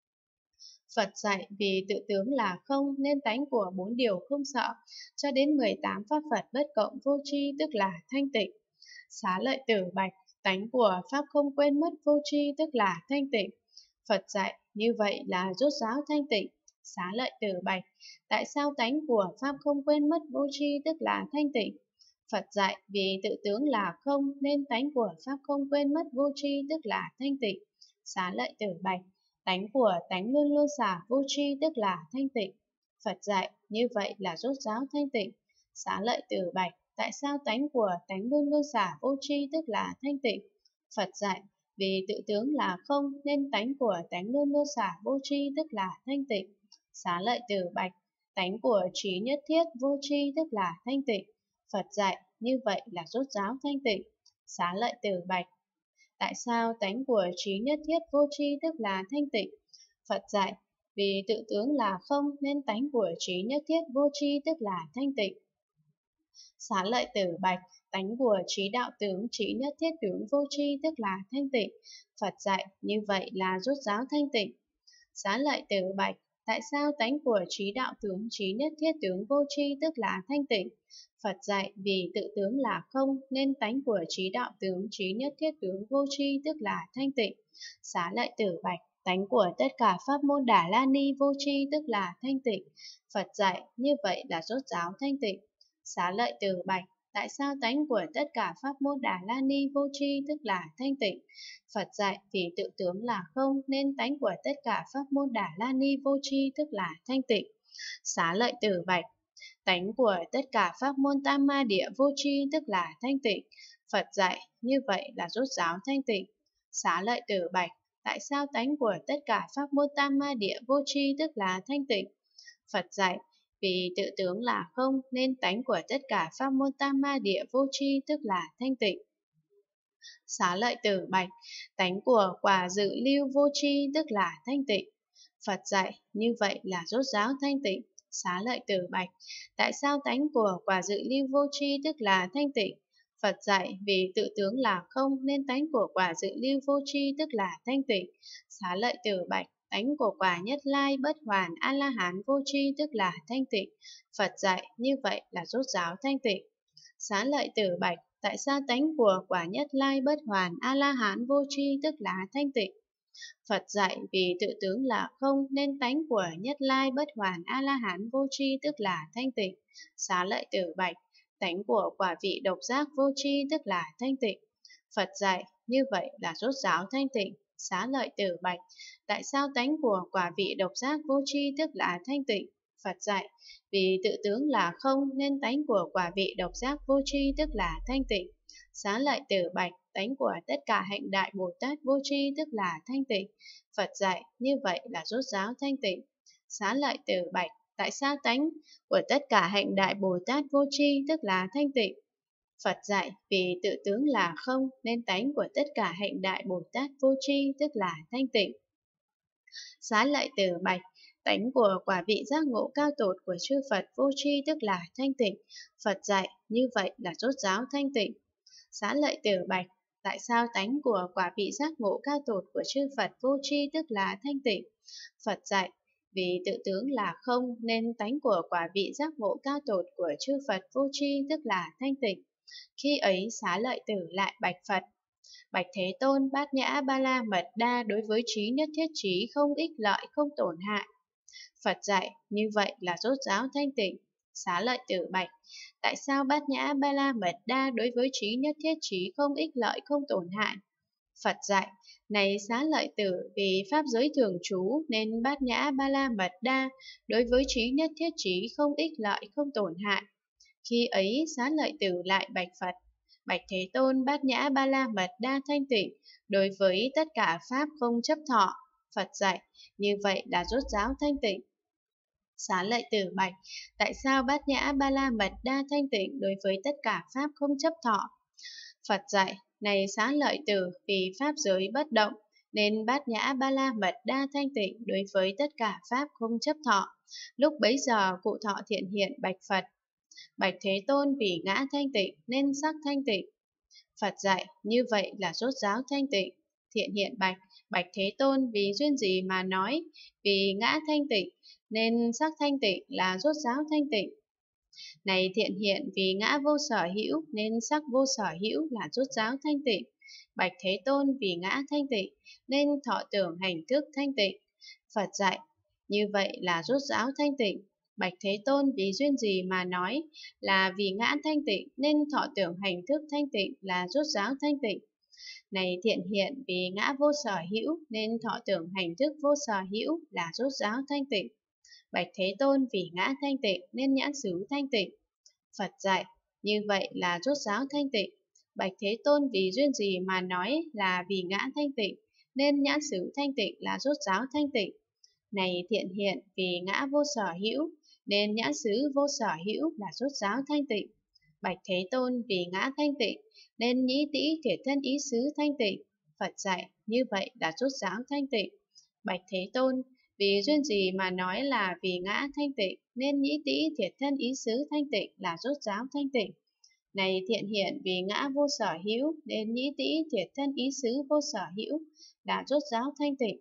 Phật dạy, vì tự tướng là không nên tánh của 4 điều không sợ cho đến 18 pháp Phật bất cộng vô tri tức là thanh tịnh. Xá lợi Tử bạch, tánh của pháp không quên mất vô tri tức là thanh tịnh. Phật dạy, như vậy là rốt ráo thanh tịnh. Xá lợi Tử bạch, tại sao tánh của pháp không quên mất vô tri tức là thanh tịnh? Phật dạy, vì tự tướng là không nên tánh của pháp không quên mất vô tri tức là thanh tịnh. Xá lợi Tử bạch, tánh của tánh luôn luôn xả vô tri tức là thanh tịnh. Phật dạy, như vậy là rốt ráo thanh tịnh. Xá lợi Tử bạch, tại sao tánh của tánh luôn luôn xả vô tri tức là thanh tịnh? Phật dạy, vì tự tướng là không nên tánh của tánh luôn luôn xả vô tri tức là thanh tịnh. Xá lợi Tử bạch, tánh của trí nhất thiết vô tri tức là thanh tịnh. Phật dạy, như vậy là rốt ráo thanh tịnh. Xá lợi Tử bạch, tại sao tánh của trí nhất thiết vô tri tức là thanh tịnh? Phật dạy, vì tự tướng là không nên tánh của trí nhất thiết vô tri tức là thanh tịnh. Xá lợi Tử bạch, tánh của trí đạo tướng trí nhất thiết tướng vô tri tức là thanh tịnh. Phật dạy, như vậy là rốt ráo thanh tịnh. Xá lợi Tử bạch, tại sao tánh của trí đạo tướng trí nhất thiết tướng vô tri tức là thanh tịnh? Phật dạy, vì tự tướng là không nên tánh của trí đạo tướng trí nhất thiết tướng vô tri tức là thanh tịnh. Xá lợi Tử bạch, tánh của tất cả pháp môn Đà La Ni vô tri tức là thanh tịnh. Phật dạy, như vậy là rốt ráo thanh tịnh. Xá lợi Tử bạch, tại sao tánh của tất cả pháp môn Đà La Ni vô tri tức là thanh tịnh? Phật dạy, vì tự tướng là không nên tánh của tất cả pháp môn Đà La Ni vô tri tức là thanh tịnh. Xá lợi Tử bạch, tánh của tất cả pháp môn Tam Ma Địa vô tri tức là thanh tịnh. Phật dạy, như vậy là rốt ráo thanh tịnh. Xá lợi Tử bạch, tại sao tánh của tất cả pháp môn Tam Ma Địa vô tri tức là thanh tịnh? Phật dạy, vì tự tướng là không nên tánh của tất cả pháp môn Tam Ma Địa vô tri tức là thanh tịnh. Xá lợi Tử bạch, tánh của quả dự lưu vô tri tức là thanh tịnh. Phật dạy, như vậy là rốt ráo thanh tịnh. Xá lợi Tử bạch, tại sao tánh của quả dự lưu vô tri tức là thanh tịnh? Phật dạy, vì tự tướng là không nên tánh của quả dự lưu vô tri tức là thanh tịnh. Xá lợi Tử bạch, tánh của quả nhất lai bất hoàn a la hán vô tri tức là thanh tịnh. Phật dạy, như vậy là rốt ráo thanh tịnh. Xá lợi Tử bạch, tại sao tánh của quả nhất lai bất hoàn a la hán vô tri tức là thanh tịnh? Phật dạy, vì tự tướng là không nên tánh của nhất lai bất hoàn a la hán vô tri tức là thanh tịnh. Xá lợi Tử bạch, tánh của quả vị độc giác vô tri tức là thanh tịnh. Phật dạy, như vậy là rốt ráo thanh tịnh. Xá lợi Tử bạch, tại sao tánh của quả vị độc giác vô tri tức là thanh tịnh? Phật dạy, vì tự tướng là không nên tánh của quả vị độc giác vô tri tức là thanh tịnh. Xá lợi Tử bạch, tánh của tất cả hạnh đại Bồ Tát vô tri tức là thanh tịnh. Phật dạy, như vậy là rốt ráo thanh tịnh. Xá lợi Tử bạch, tại sao tánh của tất cả hạnh đại Bồ Tát vô tri tức là thanh tịnh? Phật dạy, vì tự tướng là không nên tánh của tất cả hạnh đại Bồ Tát vô tri tức là thanh tịnh. Xá lợi Tử bạch, tánh của quả vị giác ngộ cao tột của chư Phật vô tri tức là thanh tịnh. Phật dạy, như vậy là rốt ráo thanh tịnh. Xá lợi Tử bạch, tại sao tánh của quả vị giác ngộ cao tột của chư Phật vô tri tức là thanh tịnh? Phật dạy, vì tự tướng là không nên tánh của quả vị giác ngộ cao tột của chư Phật vô tri tức là thanh tịnh. Khi ấy Xá Lợi Tử lại bạch Phật: Bạch Thế Tôn, Bát Nhã Ba La Mật Đa đối với trí nhất thiết trí không ích lợi không tổn hại. Phật dạy, như vậy là rốt ráo thanh tịnh. Xá Lợi Tử bạch: Tại sao Bát Nhã Ba La Mật Đa đối với trí nhất thiết trí không ích lợi không tổn hại? Phật dạy, này Xá Lợi Tử, vì pháp giới thường trú nên Bát Nhã Ba La Mật Đa đối với trí nhất thiết trí không ích lợi không tổn hại. Khi ấy Xá Lợi Tử lại bạch Phật: Bạch Thế Tôn, Bát Nhã Ba La Mật Đa thanh tịnh đối với tất cả pháp không chấp thọ. Phật dạy, như vậy là rốt ráo thanh tịnh. Xá Lợi Tử bạch: Tại sao Bát Nhã Ba La Mật Đa thanh tịnh đối với tất cả pháp không chấp thọ? Phật dạy, này Xá Lợi Tử, vì pháp giới bất động nên Bát Nhã Ba La Mật Đa thanh tịnh đối với tất cả pháp không chấp thọ. Lúc bấy giờ cụ thọ thiện hiện bạch Phật: Bạch Thế Tôn, vì ngã thanh tịnh nên sắc thanh tịnh. Phật dạy, như vậy là rốt ráo thanh tịnh. Thiện hiện bạch: Bạch Thế Tôn, vì duyên gì mà nói vì ngã thanh tịnh nên sắc thanh tịnh là rốt ráo thanh tịnh? Này thiện hiện, vì ngã vô sở hữu nên sắc vô sở hữu là rốt ráo thanh tịnh. Bạch Thế Tôn, vì ngã thanh tịnh nên thọ tưởng hành thức thanh tịnh. Phật dạy, như vậy là rốt ráo thanh tịnh. Bạch Thế Tôn, vì duyên gì mà nói là vì ngã thanh tịnh nên thọ tưởng hành thức thanh tịnh là rốt ráo thanh tịnh? Này thiện hiện, vì ngã vô sở hữu nên thọ tưởng hành thức vô sở hữu là rốt ráo thanh tịnh. Bạch Thế Tôn, vì ngã thanh tịnh nên nhãn xứ thanh tịnh. Phật dạy, như vậy là rốt ráo thanh tịnh. Bạch Thế Tôn, vì duyên gì mà nói là vì ngã thanh tịnh nên nhãn xứ thanh tịnh là rốt ráo thanh tịnh? Này thiện hiện, vì ngã vô sở hữu nên nhãn xứ vô sở hữu là rốt ráo thanh tịnh. Bạch Thế Tôn, vì ngã thanh tịnh nên nhĩ tĩ thiệt thân ý xứ thanh tịnh. Phật dạy, như vậy là rốt ráo thanh tịnh. Bạch Thế Tôn, vì duyên gì mà nói là vì ngã thanh tịnh nên nhĩ tĩ thiệt thân ý xứ thanh tịnh là rốt ráo thanh tịnh? Này thiện hiện, vì ngã vô sở hữu nên nhĩ tĩ thiệt thân ý xứ vô sở hữu là rốt ráo thanh tịnh.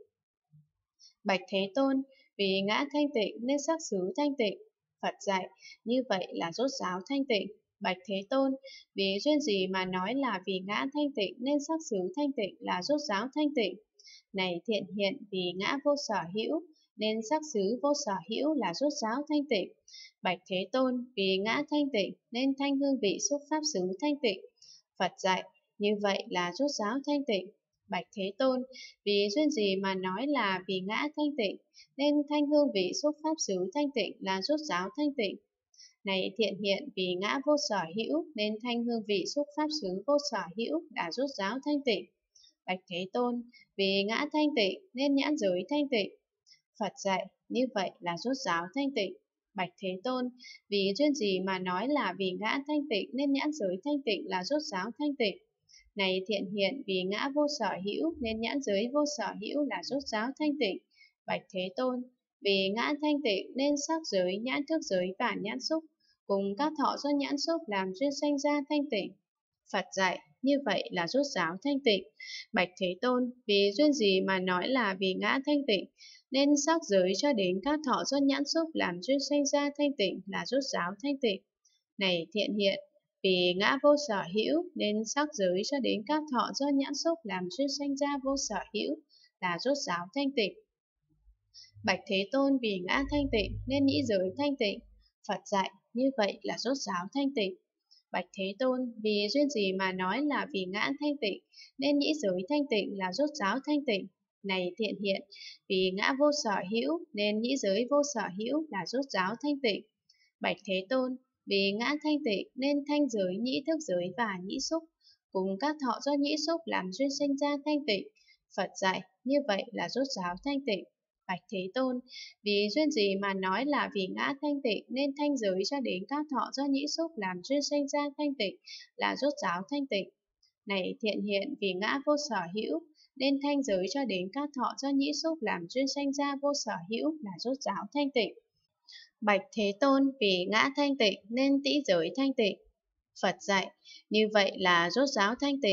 Bạch Thế Tôn, vì ngã thanh tịnh nên sắc xứ thanh tịnh. Phật dạy, như vậy là rốt ráo thanh tịnh. Bạch Thế Tôn, vì duyên gì mà nói là vì ngã thanh tịnh nên sắc xứ thanh tịnh là rốt ráo thanh tịnh? Này thiện hiện, vì ngã vô sở hữu nên sắc xứ vô sở hữu là rốt ráo thanh tịnh. Bạch Thế Tôn, vì ngã thanh tịnh nên thanh hương vị xúc pháp xứ thanh tịnh. Phật dạy, như vậy là rốt ráo thanh tịnh. Bạch Thế Tôn, vì duyên gì mà nói là vì ngã thanh tịnh nên thanh hương vị xúc pháp xứ thanh tịnh là rốt ráo thanh tịnh? Này thiện hiện, vì ngã vô sở hữu nên thanh hương vị xúc pháp xứ vô sở hữu là rốt ráo thanh tịnh. Bạch Thế Tôn, vì ngã thanh tịnh nên nhãn giới thanh tịnh. Phật dạy, như vậy là rốt ráo thanh tịnh. Bạch Thế Tôn, vì duyên gì mà nói là vì ngã thanh tịnh nên nhãn giới thanh tịnh là rốt ráo thanh tịnh? Này thiện hiện, vì ngã vô sở hữu nên nhãn giới vô sở hữu là rốt ráo thanh tịnh. Bạch Thế Tôn, vì ngã thanh tịnh nên sắc giới, nhãn thức giới và nhãn xúc cùng các thọ do nhãn xúc làm duyên sanh ra thanh tịnh. Phật dạy, như vậy là rốt ráo thanh tịnh. Bạch Thế Tôn, vì duyên gì mà nói là vì ngã thanh tịnh nên sắc giới cho đến các thọ do nhãn xúc làm duyên sanh ra thanh tịnh là rốt ráo thanh tịnh? Này thiện hiện, vì ngã vô sở hữu nên sắc giới cho đến các thọ do nhãn xúc làm duyên sanh ra vô sở hữu là rốt ráo thanh tịnh. Bạch Thế Tôn, vì ngã thanh tịnh nên nhĩ giới thanh tịnh. Phật dạy, như vậy là rốt ráo thanh tịnh. Bạch Thế Tôn, vì duyên gì mà nói là vì ngã thanh tịnh nên nhĩ giới thanh tịnh là rốt ráo thanh tịnh? Này thiện hiện, vì ngã vô sở hữu nên nhĩ giới vô sở hữu là rốt ráo thanh tịnh. Bạch Thế Tôn, vì ngã thanh tịnh nên thanh giới, nhĩ thức giới và nhĩ xúc cùng các thọ do nhĩ xúc làm duyên sinh ra thanh tịnh. Phật dạy, như vậy là rốt ráo thanh tịnh. Bạch Thế Tôn, vì duyên gì mà nói là vì ngã thanh tịnh nên thanh giới cho đến các thọ do nhĩ xúc làm duyên sinh ra thanh tịnh là rốt ráo thanh tịnh? Này thiện hiện, vì ngã vô sở hữu nên thanh giới cho đến các thọ do nhĩ xúc làm duyên sanh ra vô sở hữu là rốt ráo thanh tịnh. Bạch Thế Tôn, vì ngã thanh tịnh nên tĩ giới thanh tịnh. Phật dạy, như vậy là rốt ráo thanh tịnh.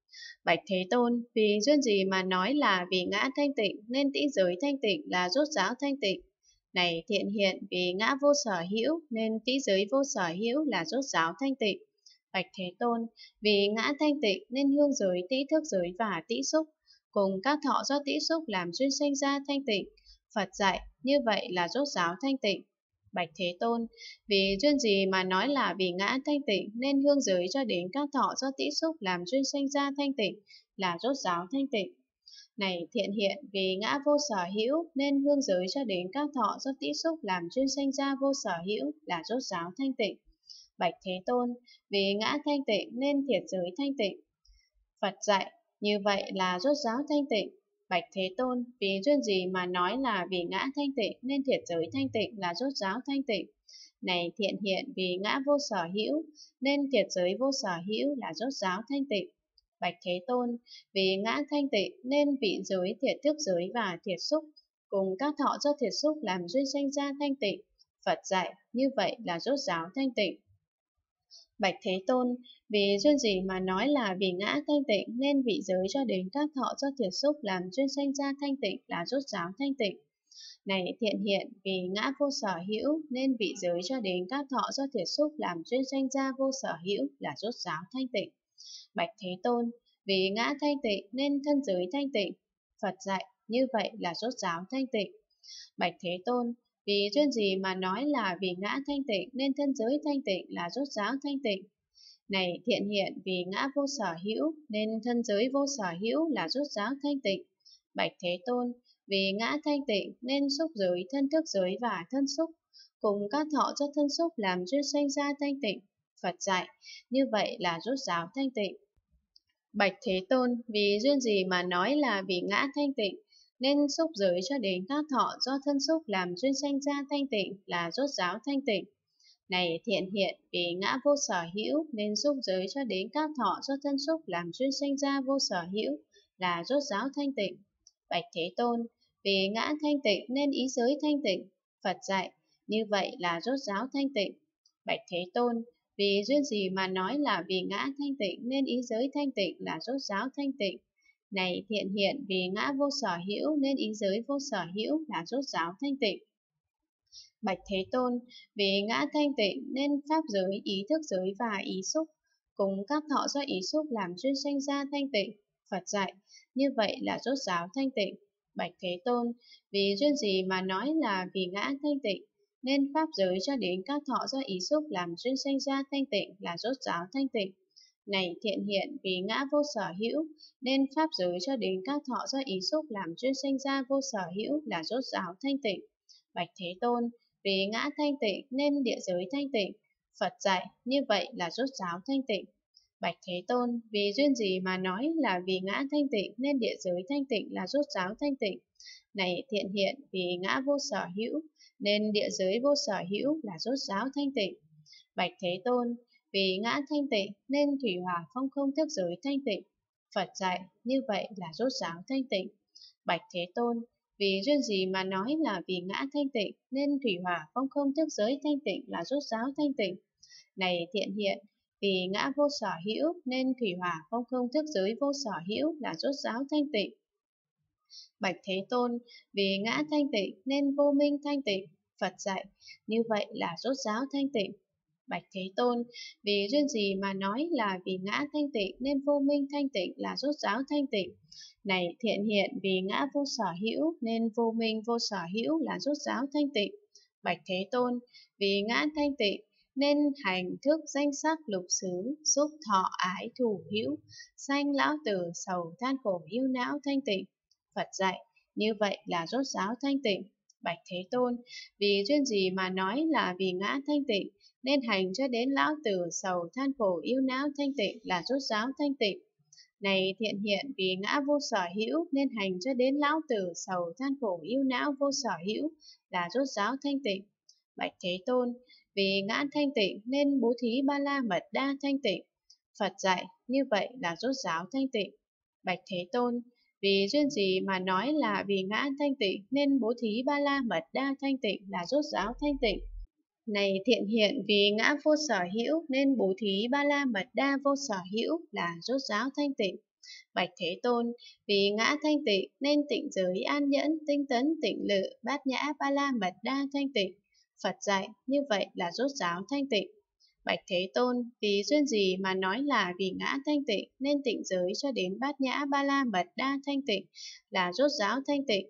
Bạch Thế Tôn, vì duyên gì mà nói là vì ngã thanh tịnh nên tĩ giới thanh tịnh là rốt ráo thanh tịnh? Này thiện hiện, vì ngã vô sở hữu nên tĩ giới vô sở hữu là rốt ráo thanh tịnh. Bạch Thế Tôn, vì ngã thanh tịnh nên hương giới, tĩ thức giới và tĩ xúc cùng các thọ do tĩ xúc làm duyên sinh ra thanh tịnh. Phật dạy như vậy là rốt ráo thanh tịnh. Bạch Thế Tôn, vì duyên gì mà nói là vì ngã thanh tịnh nên hương giới cho đến các thọ do tĩ xúc làm duyên sinh ra thanh tịnh là rốt ráo thanh tịnh? Này thiện hiện, vì ngã vô sở hữu nên hương giới cho đến các thọ do tĩ xúc làm duyên sinh ra vô sở hữu là rốt ráo thanh tịnh. Bạch Thế Tôn, vì ngã thanh tịnh nên thiệt giới thanh tịnh. Phật dạy như vậy là rốt ráo thanh tịnh. Bạch Thế Tôn, vì duyên gì mà nói là vì ngã thanh tịnh nên thiệt giới thanh tịnh là rốt ráo thanh tịnh? Này thiện hiện, vì ngã vô sở hữu nên thiệt giới vô sở hữu là rốt ráo thanh tịnh. Bạch Thế Tôn, vì ngã thanh tịnh nên vị giới, thiệt thức giới và thiệt xúc cùng các thọ do thiệt xúc làm duyên sinh ra thanh tịnh. Phật dạy như vậy là rốt ráo thanh tịnh. Bạch Thế Tôn, vì duyên gì mà nói là vì ngã thanh tịnh nên vị giới cho đến các thọ do thiệt xúc làm duyên sinh ra thanh tịnh là rốt ráo thanh tịnh? Này thiện hiện, vì ngã vô sở hữu nên vị giới cho đến các thọ do thiệt xúc làm duyên sinh ra vô sở hữu là rốt ráo thanh tịnh. Bạch Thế Tôn, vì ngã thanh tịnh nên thân giới thanh tịnh. Phật dạy như vậy là rốt ráo thanh tịnh. Bạch Thế Tôn, vì duyên gì mà nói là vì ngã thanh tịnh nên thân giới thanh tịnh là rốt ráo thanh tịnh? Này thiện hiện, vì ngã vô sở hữu nên thân giới vô sở hữu là rốt ráo thanh tịnh. Bạch Thế Tôn, vì ngã thanh tịnh nên xúc giới, thân thức giới và thân xúc cùng các thọ do thân xúc làm duyên sinh ra thanh tịnh. Phật dạy như vậy là rốt ráo thanh tịnh. Bạch Thế Tôn, vì duyên gì mà nói là vì ngã thanh tịnh nên xúc giới cho đến các thọ do thân xúc làm duyên sinh ra thanh tịnh là rốt ráo thanh tịnh? Này thiện hiện, vì ngã vô sở hữu nên xúc giới cho đến các thọ do thân xúc làm duyên sinh ra vô sở hữu là rốt ráo thanh tịnh. Bạch Thế Tôn, vì ngã thanh tịnh nên ý giới thanh tịnh. Phật dạy như vậy là rốt ráo thanh tịnh. Bạch Thế Tôn, vì duyên gì mà nói là vì ngã thanh tịnh nên ý giới thanh tịnh là rốt ráo thanh tịnh? Này thiện hiện, vì ngã vô sở hữu nên ý giới vô sở hữu là rốt ráo thanh tịnh. Bạch Thế Tôn, vì ngã thanh tịnh nên pháp giới, ý thức giới và ý xúc cùng các thọ do ý xúc làm duyên sinh ra thanh tịnh. Phật dạy như vậy là rốt ráo thanh tịnh. Bạch Thế Tôn, vì duyên gì mà nói là vì ngã thanh tịnh nên pháp giới cho đến các thọ do ý xúc làm duyên sinh ra thanh tịnh là rốt ráo thanh tịnh? Này thiện hiện, vì ngã vô sở hữu nên pháp giới cho đến các thọ do ý xúc làm duyên sinh ra vô sở hữu là rốt ráo thanh tịnh. Bạch Thế Tôn, vì ngã thanh tịnh nên địa giới thanh tịnh. Phật dạy như vậy là rốt ráo thanh tịnh. Bạch Thế Tôn, vì duyên gì mà nói là vì ngã thanh tịnh nên địa giới thanh tịnh là rốt ráo thanh tịnh? Này thiện hiện, vì ngã vô sở hữu nên địa giới vô sở hữu là rốt ráo thanh tịnh. Bạch Thế Tôn, vì ngã thanh tịnh nên thủy hỏa phong không thức giới thanh tịnh. Phật dạy như vậy là rốt ráo thanh tịnh. Bạch Thế Tôn, vì duyên gì mà nói là vì ngã thanh tịnh nên thủy hỏa phong không thức giới thanh tịnh là rốt ráo thanh tịnh? Này thiện hiện, vì ngã vô sở hữu nên thủy hỏa phong không thức giới vô sở hữu là rốt ráo thanh tịnh. Bạch Thế Tôn, vì ngã thanh tịnh nên vô minh thanh tịnh. Phật dạy như vậy là rốt ráo thanh tịnh. Bạch Thế Tôn, vì duyên gì mà nói là vì ngã thanh tịnh nên vô minh thanh tịnh là rốt ráo thanh tịnh? Này thiện hiện, vì ngã vô sở hữu nên vô minh vô sở hữu là rốt ráo thanh tịnh. Bạch Thế Tôn, vì ngã thanh tịnh nên hành thức danh sắc lục xứ xúc thọ ái thủ hữu sanh lão tử sầu than khổ yêu não thanh tịnh. Phật dạy như vậy là rốt ráo thanh tịnh. Bạch Thế Tôn, vì duyên gì mà nói là vì ngã thanh tịnh nên hành cho đến lão tử sầu than khổ yêu não thanh tịnh là rốt ráo thanh tịnh? Này thiện hiện, vì ngã vô sở hữu nên hành cho đến lão tử sầu than khổ yêu não vô sở hữu là rốt ráo thanh tịnh. Bạch Thế Tôn, vì ngã thanh tịnh nên bố thí ba la mật đa thanh tịnh. Phật dạy như vậy là rốt ráo thanh tịnh. Bạch Thế Tôn, vì duyên gì mà nói là vì ngã thanh tịnh nên bố thí ba la mật đa thanh tịnh là rốt ráo thanh tịnh? Này thiện hiện, vì ngã vô sở hữu nên bố thí ba la mật đa vô sở hữu là rốt ráo thanh tịnh. Bạch Thế Tôn, vì ngã thanh tịnh nên tịnh giới an nhẫn, tinh tấn, tịnh lự, bát nhã, ba la mật đa thanh tịnh. Phật dạy, như vậy là rốt ráo thanh tịnh. Bạch Thế Tôn, vì duyên gì mà nói là vì ngã thanh tịnh nên tịnh giới cho đến bát nhã, ba la mật đa thanh tịnh là rốt ráo thanh tịnh.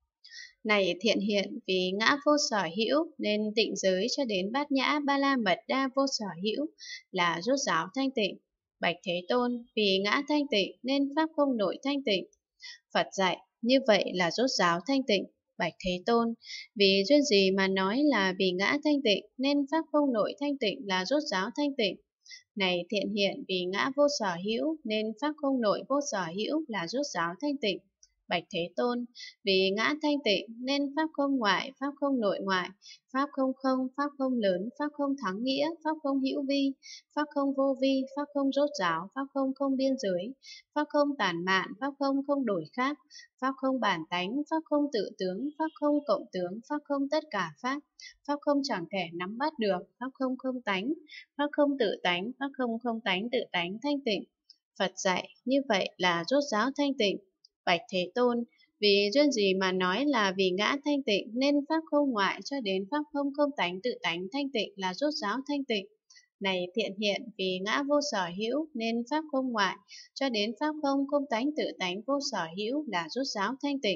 Này thiện hiện, vì ngã vô sở hữu nên tịnh giới cho đến bát nhã, ba la mật đa vô sở hữu là rốt ráo thanh tịnh. Bạch Thế Tôn, vì ngã thanh tịnh nên pháp không nội thanh tịnh. Phật dạy, như vậy là rốt ráo thanh tịnh. Bạch Thế Tôn, vì duyên gì mà nói là vì ngã thanh tịnh nên pháp không nội thanh tịnh là rốt ráo thanh tịnh. Này thiện hiện, vì ngã vô sở hữu nên pháp không nội vô sở hữu là rốt ráo thanh tịnh. Bạch Thế Tôn, vì ngã thanh tịnh nên pháp không ngoại, pháp không nội ngoại, pháp không không, pháp không lớn, pháp không thắng nghĩa, pháp không hữu vi, pháp không vô vi, pháp không rốt ráo, pháp không không biên giới, pháp không tản mạn, pháp không không đổi khác, pháp không bản tánh, pháp không tự tướng, pháp không cộng tướng, pháp không tất cả pháp, pháp không chẳng thể nắm bắt được, pháp không không tánh, pháp không tự tánh, pháp không không tánh tự tánh thanh tịnh. Phật dạy, như vậy là rốt ráo thanh tịnh. Bạch Thế Tôn, vì duyên gì mà nói là vì ngã thanh tịnh nên pháp không ngoại cho đến pháp không không tánh tự tánh thanh tịnh là rốt ráo thanh tịnh. Này thiện hiện, vì ngã vô sở hữu nên pháp không ngoại cho đến pháp không không tánh tự tánh vô sở hữu là rốt ráo thanh tịnh.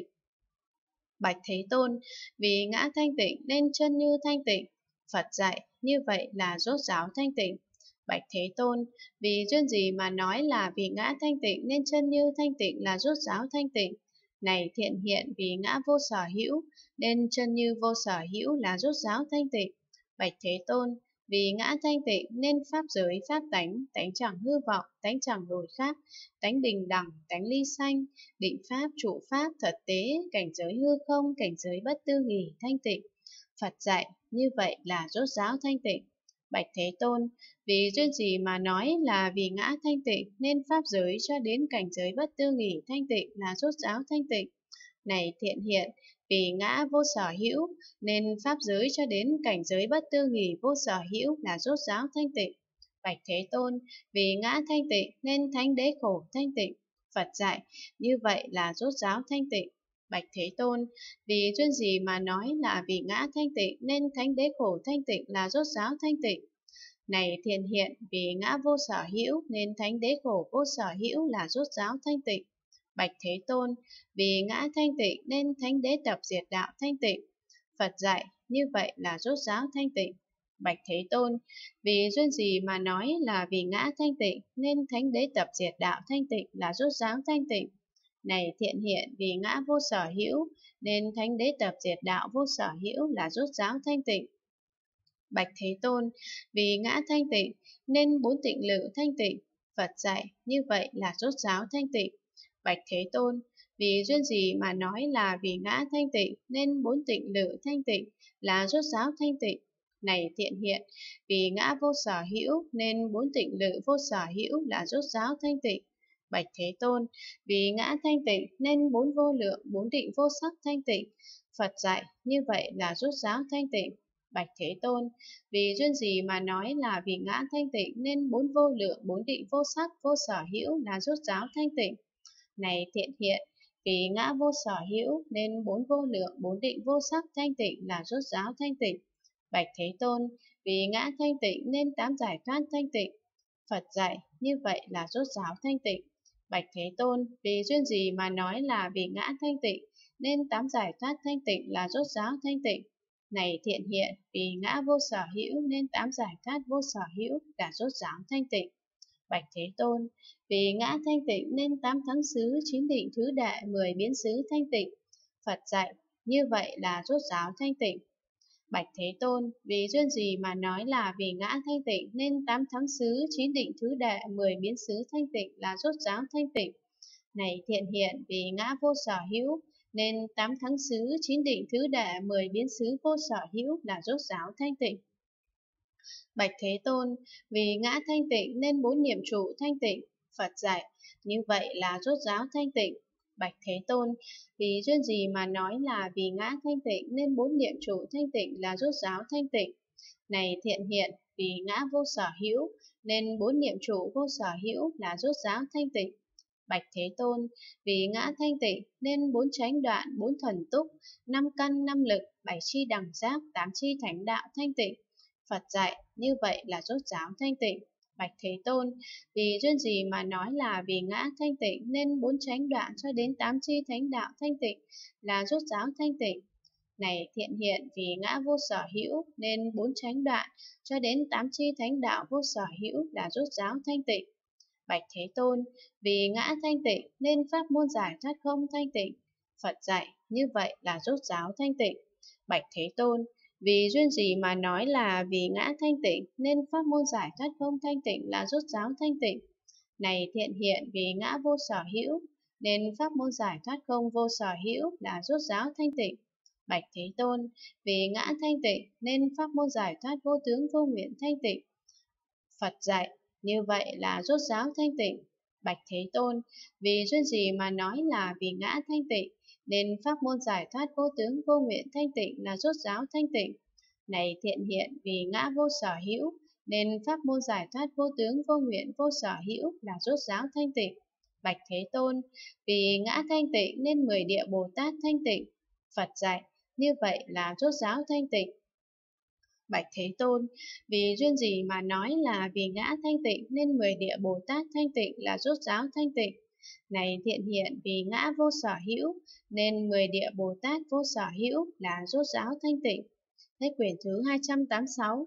Bạch Thế Tôn, vì ngã thanh tịnh nên chân như thanh tịnh. Phật dạy, như vậy là rốt ráo thanh tịnh. Bạch Thế Tôn, vì duyên gì mà nói là vì ngã thanh tịnh nên chân như thanh tịnh là rốt ráo thanh tịnh. Này thiện hiện, vì ngã vô sở hữu nên chân như vô sở hữu là rốt ráo thanh tịnh. Bạch Thế Tôn, vì ngã thanh tịnh nên pháp giới pháp tánh, tánh chẳng hư vọng, tánh chẳng đổi khác, tánh bình đẳng, tánh ly sanh, định pháp, trụ pháp, thật tế, cảnh giới hư không, cảnh giới bất tư nghì, thanh tịnh. Phật dạy, như vậy là rốt ráo thanh tịnh. Bạch Thế Tôn, vì duyên gì mà nói là vì ngã thanh tịnh nên pháp giới cho đến cảnh giới bất tư nghì thanh tịnh là rốt ráo thanh tịnh. Này thiện hiện, vì ngã vô sở hữu nên pháp giới cho đến cảnh giới bất tư nghì vô sở hữu là rốt ráo thanh tịnh. Bạch Thế Tôn, vì ngã thanh tịnh nên thánh đế khổ thanh tịnh. Phật dạy, như vậy là rốt ráo thanh tịnh. Bạch Thế Tôn, vì duyên gì mà nói là vì ngã thanh tịnh nên thánh đế khổ thanh tịnh là rốt ráo thanh tịnh. Này thiện hiện, vì ngã vô sở hữu nên thánh đế khổ vô sở hữu là rốt ráo thanh tịnh. Bạch Thế Tôn, vì ngã thanh tịnh nên thánh đế tập diệt đạo thanh tịnh. Phật dạy, như vậy là rốt ráo thanh tịnh. Bạch Thế Tôn, vì duyên gì mà nói là vì ngã thanh tịnh nên thánh đế tập diệt đạo thanh tịnh là rốt ráo thanh tịnh. Này thiện hiện, vì ngã vô sở hữu nên thánh đế tập diệt đạo vô sở hữu là rốt ráo thanh tịnh. Bạch Thế Tôn, vì ngã thanh tịnh nên bốn tịnh lự thanh tịnh. Phật dạy, như vậy là rốt ráo thanh tịnh. Bạch Thế Tôn, vì duyên gì mà nói là vì ngã thanh tịnh nên bốn tịnh lự thanh tịnh là rốt ráo thanh tịnh. Này thiện hiện, vì ngã vô sở hữu nên bốn tịnh lự vô sở hữu là rốt ráo thanh tịnh. Bạch Thế Tôn, vì ngã thanh tịnh nên bốn vô lượng, bốn định vô sắc thanh tịnh. Phật dạy, như vậy là rốt ráo thanh tịnh. Bạch Thế Tôn, vì duyên gì mà nói là vì ngã thanh tịnh nên bốn vô lượng, bốn định vô sắc, vô sở hữu là rốt ráo thanh tịnh. Này thiện hiện, vì ngã vô sở hữu nên bốn vô lượng, bốn định vô sắc thanh tịnh là rốt ráo thanh tịnh. Bạch Thế Tôn, vì ngã thanh tịnh nên tám giải thoát thanh tịnh. Phật dạy, như vậy là rốt ráo thanh tịnh. Bạch Thế Tôn, vì duyên gì mà nói là vì ngã thanh tịnh nên tám giải thoát thanh tịnh là rốt ráo thanh tịnh. Này thiện hiện, vì ngã vô sở hữu nên tám giải thoát vô sở hữu là rốt ráo thanh tịnh. Bạch Thế Tôn, vì ngã thanh tịnh nên tám thắng xứ, chín định thứ đệ, 10 biến xứ thanh tịnh. Phật dạy, như vậy là rốt ráo thanh tịnh. Bạch Thế Tôn, vì duyên gì mà nói là vì ngã thanh tịnh nên tám thắng xứ, chín định thứ đệ, 10 biến xứ thanh tịnh là rốt ráo thanh tịnh. Này thiện hiện, vì ngã vô sở hữu nên tám thắng xứ, chín định thứ đệ, 10 biến xứ vô sở hữu là rốt ráo thanh tịnh. Bạch Thế Tôn, vì ngã thanh tịnh nên bốn niệm trụ thanh tịnh. Phật dạy, như vậy là rốt ráo thanh tịnh. Bạch Thế Tôn, vì duyên gì mà nói là vì ngã thanh tịnh nên bốn niệm trụ thanh tịnh là rốt ráo thanh tịnh. Này thiện hiện, vì ngã vô sở hữu nên bốn niệm trụ vô sở hữu là rốt ráo thanh tịnh. Bạch Thế Tôn, vì ngã thanh tịnh nên bốn chánh đoạn, bốn thuần túc, năm căn, năm lực, bảy chi đẳng giác, tám chi thánh đạo thanh tịnh. Phật dạy, như vậy là rốt ráo thanh tịnh. Bạch Thế Tôn, vì duyên gì mà nói là vì ngã thanh tịnh nên bốn chánh đoạn cho đến tám chi thánh đạo thanh tịnh là rốt ráo thanh tịnh. Này thiện hiện, vì ngã vô sở hữu nên bốn chánh đoạn cho đến tám chi thánh đạo vô sở hữu là rốt ráo thanh tịnh. Bạch Thế Tôn, vì ngã thanh tịnh nên pháp môn giải thoát không thanh tịnh. Phật dạy, như vậy là rốt ráo thanh tịnh. Bạch Thế Tôn, vì duyên gì mà nói là vì ngã thanh tịnh nên pháp môn giải thoát không thanh tịnh là rốt ráo thanh tịnh. Này thiện hiện, vì ngã vô sở hữu nên pháp môn giải thoát không vô sở hữu là rốt ráo thanh tịnh. Bạch Thế Tôn, vì ngã thanh tịnh nên pháp môn giải thoát vô tướng vô nguyện thanh tịnh. Phật dạy, như vậy là rốt ráo thanh tịnh. Bạch Thế Tôn, vì duyên gì mà nói là vì ngã thanh tịnh nên pháp môn giải thoát vô tướng vô nguyện thanh tịnh là rốt ráo thanh tịnh. Này thiện hiện, vì ngã vô sở hữu nên pháp môn giải thoát vô tướng vô nguyện vô sở hữu là rốt ráo thanh tịnh. Bạch Thế Tôn, vì ngã thanh tịnh nên 10 địa Bồ Tát thanh tịnh. Phật dạy, như vậy là rốt ráo thanh tịnh. Bạch Thế Tôn, vì duyên gì mà nói là vì ngã thanh tịnh nên 10 địa Bồ Tát thanh tịnh là rốt ráo thanh tịnh. Này thiện hiện, vì ngã vô sở hữu nên 10 địa Bồ Tát vô sở hữu là rốt ráo thanh tịnh. Hết quyển thứ 286.